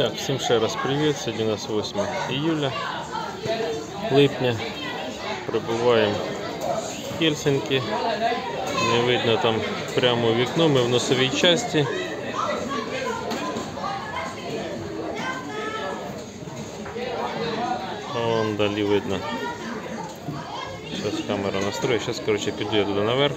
Так, всім ще раз привіт. Сьогодні у нас 8 июля, липня. Прибуваємо в Хельсинки. Не видно там прямо вікно, ми в носовій часті. Вон далі видно. Зараз камера настроє. Зараз, коротше, піду я туди наверх.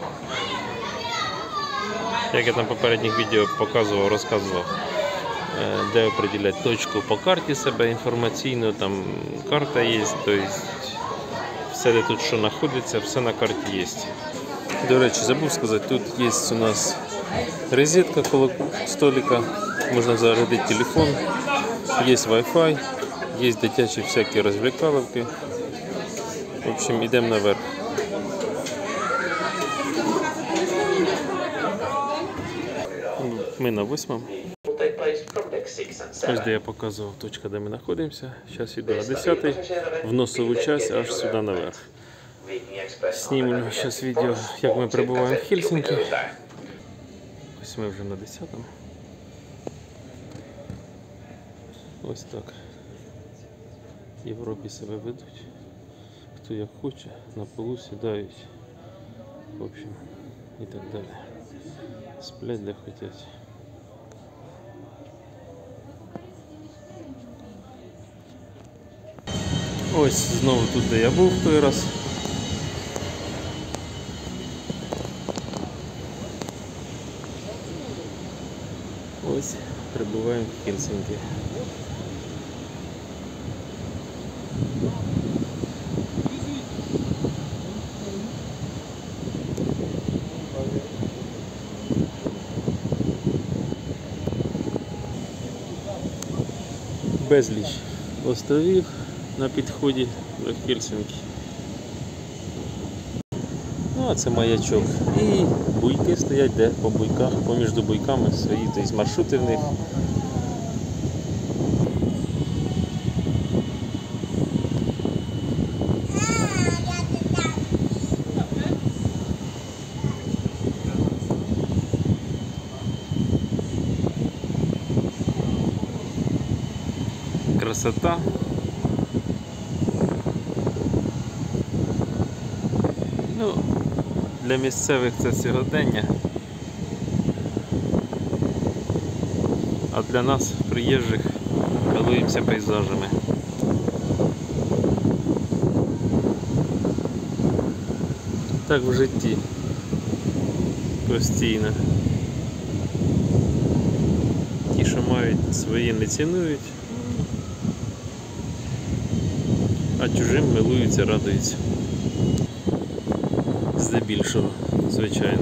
Як я там в попередніх відео показував, розказував, де определяти точку по карті себе інформаційно, там карта є, тобто все, де тут що знаходиться, все на карті є. До речі, забув сказати, тут є у нас розетка коло столика, можна зарядити телефон, є Wi-Fi, є дитячі всякі розвлекаловки. В общем, йдемо наверх. Ми на 8-му. Ось де я показував точка, де ми знаходимося. Зараз йду на 10-й, в носову часть, аж сюди наверх. Знімемо зараз відео, як ми перебуваємо в Хельсинки. Ось ми вже на 10-му. Ось так. В Європі себе ведуть. Хто як хоче, на полу сідають. В общем, і так далі. Сплять де хочуть. Ось знову тут, де я був в той раз. Ось прибуваємо в Хельсинки. Безліч островів на підході до Хельсинки. Ну, а це маячок. І буйки стоять, де по буйках, поміж буйками свої, тобто маршрути в них. Красота. Ну, для місцевих це сьогодення, а для нас, приїжджих, милуємося пейзажами. Так в житті постійно. Ті, що мають, свої не цінують, а чужим милуються, радуються. Здебільшого, звичайно.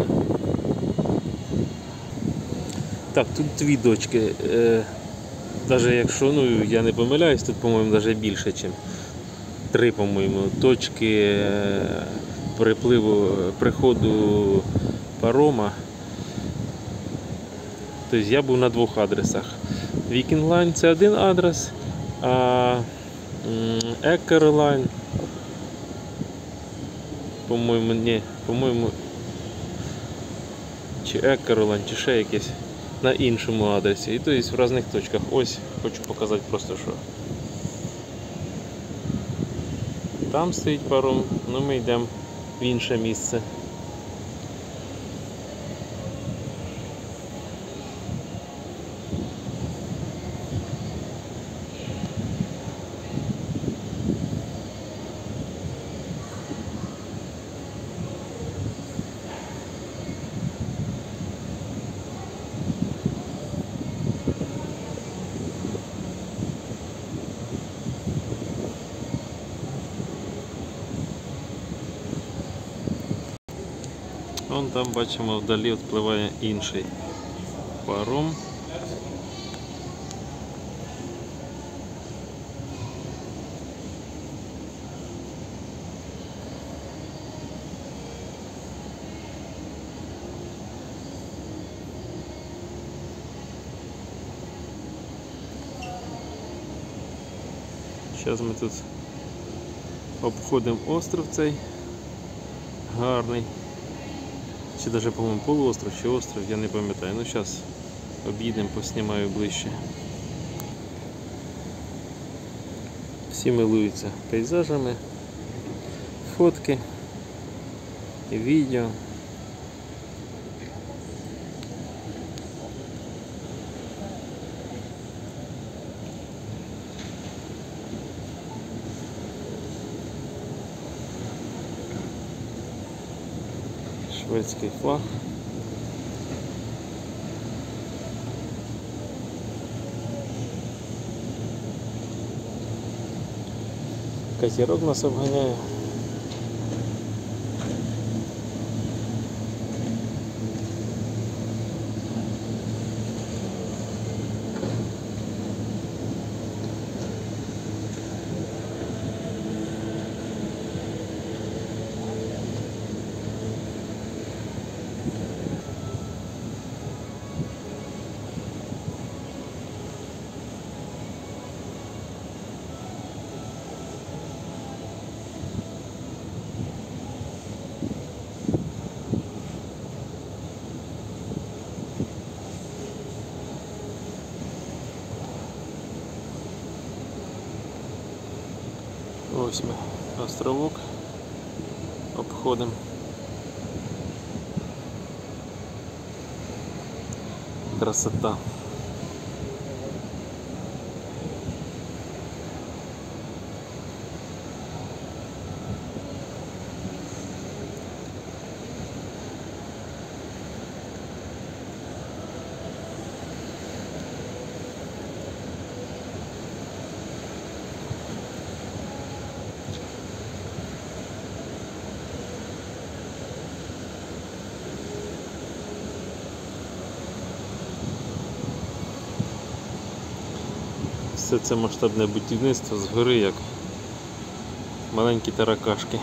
Так, тут дві дочки. Навіть якщо, ну, я не помиляюсь, тут, по-моєму, навіть більше, ніж 3, по-моєму, точки приходу парома. Тобто я був на 2 адресах. Viking Line – це один адрес, а Eckerline, по-моєму, ні, по-моєму, чи Eckerline, чи ще якесь, на іншому адресі. І то є в різних точках. Ось, хочу показати просто, що там стоїть паром, ну ми йдемо в інше місце. Вон там бачимо, вдалі відпливає інший паром. Зараз ми тут обходимо остров цей гарний. Чи навіть, по-моєму, полуостров чи остров, я не пам'ятаю. Ну зараз об'їдемо, поснімаю ближче. Всі милуються пейзажами, фотки, відео. Шведський флаг. Катерок нас обганяє. Ось ми островок обходимо. Красота. Все це масштабне будівництво згори як маленькі таракашки.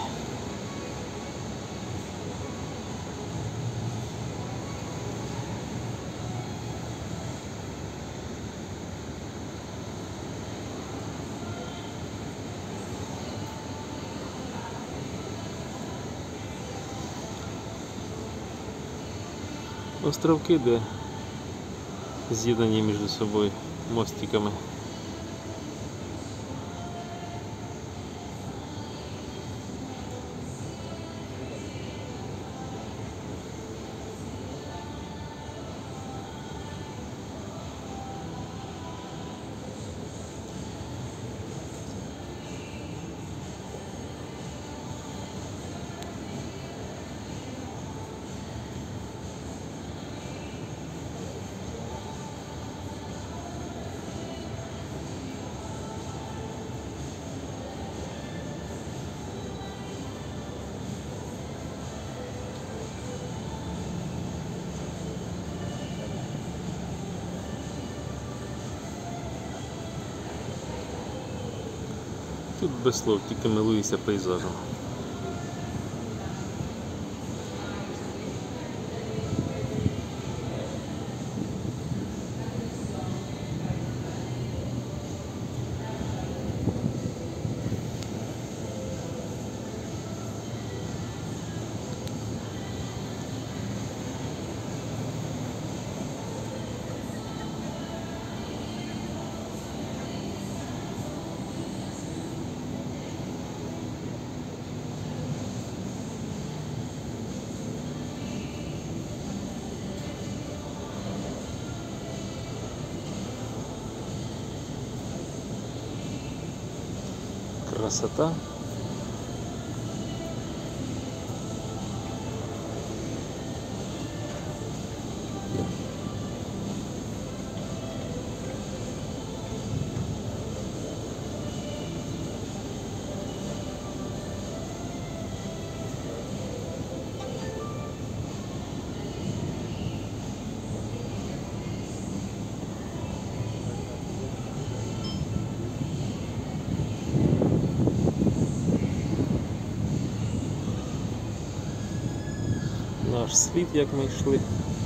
Островки, де з'єднані між собою мостиками. Тут без слов, тільки милуюся пейзажем. Красота. Наш слід, як ми йшли.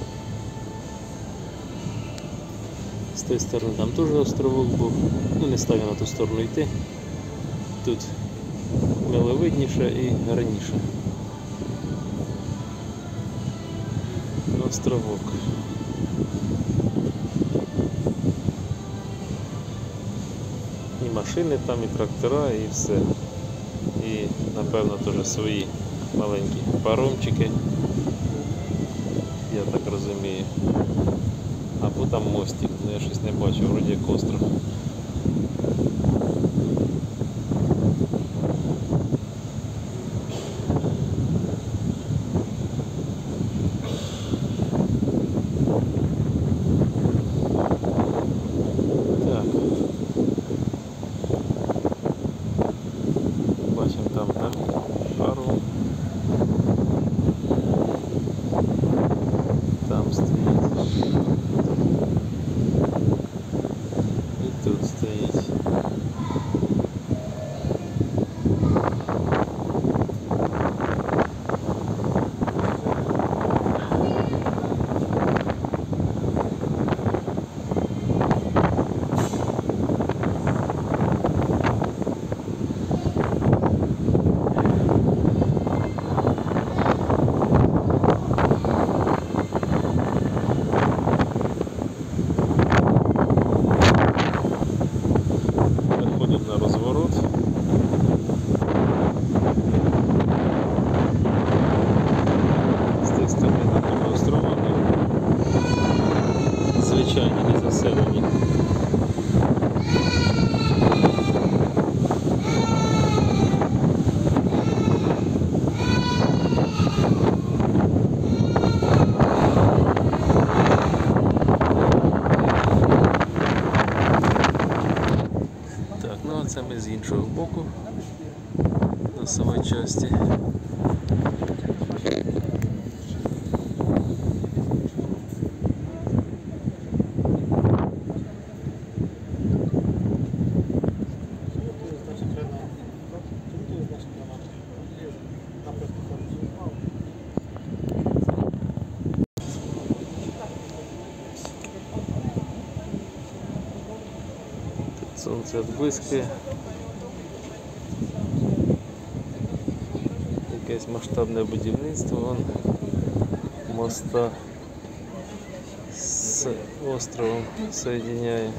З тієї сторони там теж островок був. Ну, не став я на ту сторону йти. Тут миловидніше і раніше. Островок. І машини там, і трактора, і все. І напевно теж свої маленькі паромчики, я так розумію. Або там мостик, я щось не бачу, вроді як остров. Так. Бачимо там пару. Там стоїть. І тут стоїть. Виходить на розворот. З тих сторон такого острова, звичайно, не заселені. Так, ну а це ми з іншого боку носової частини. Сонце відблискує. Якесь масштабне будівництво. Вон моста з островом соєдиняє.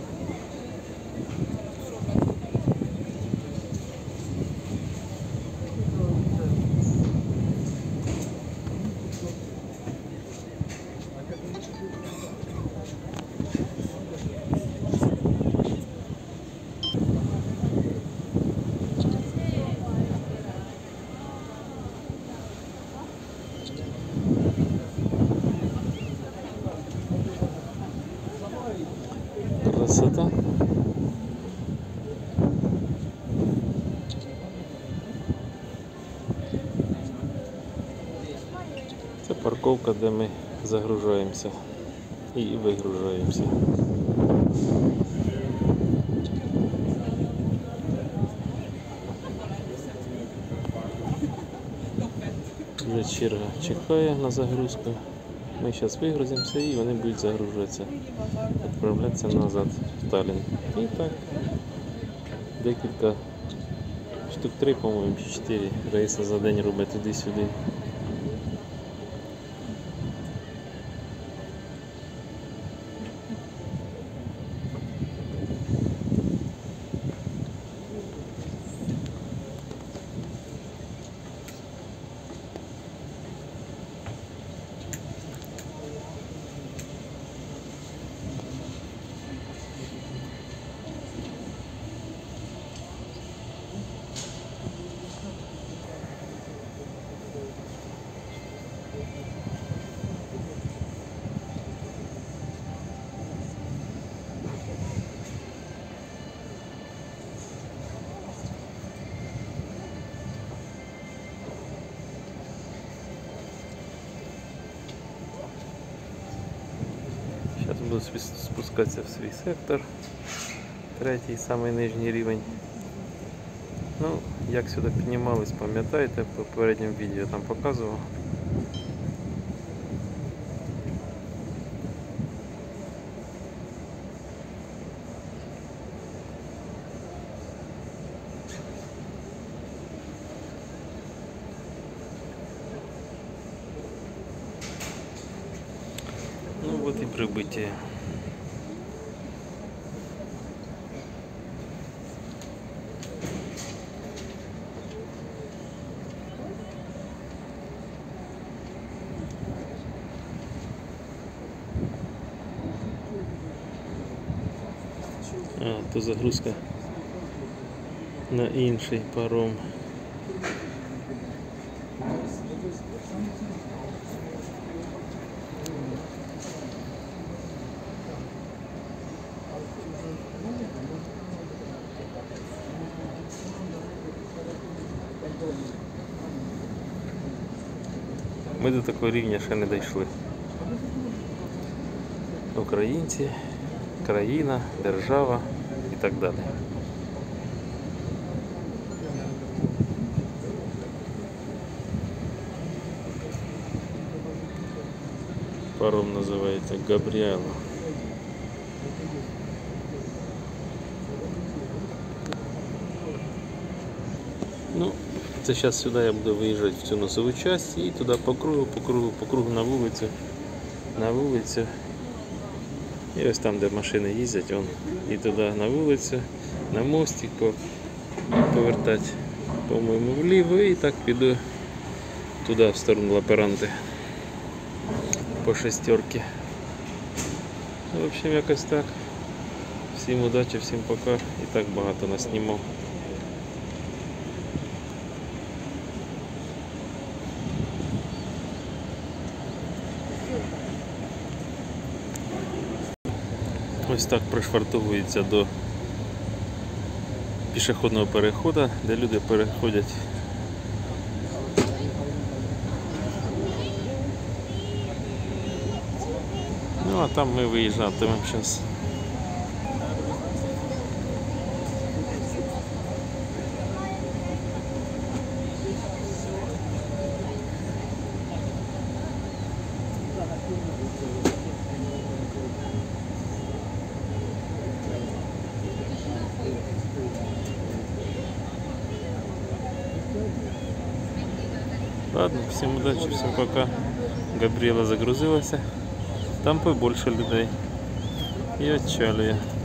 Красота. Це парковка, де ми загружаємося і вигружаємося. Вже черга чекає на загрузку. Ми зараз вигрузимося і вони будуть загружатися, відправлятися назад в Таллін. І так, декілька штук 3, по-моєму, чи 4 рейси за день робить туди-сюди. Зараз буду спускатися в свій сектор, третій, самий нижній рівень. Ну, як сюди піднімались, пам'ятаєте, в попередньому відео я там показував. Ну вот и прибытие. А, то загрузка на інший паром. Ми до такого рівня ще не дійшли. Українці, країна, держава і так далі. Паром називається Габріела. Ну, це зараз сюди я буду виїжджати в цю носову частину і туди по кругу на вулицю. І ось там, де машини їздять, і туди на вулицю, на мостик повертати, по-моєму, вліво, і так піду туди, в сторону Лаперанти, по шестерці. Ну, в общем, якось так. Всім удачі, всім пока. І так багато наснімав. Ось так пришвартовується до пішохідного переходу, де люди переходять. Ну а там ми виїжджатимемо зараз. Ладно, всім удачі, всім пока. Габріела загрузилася. Там побольше людей. І отчалює.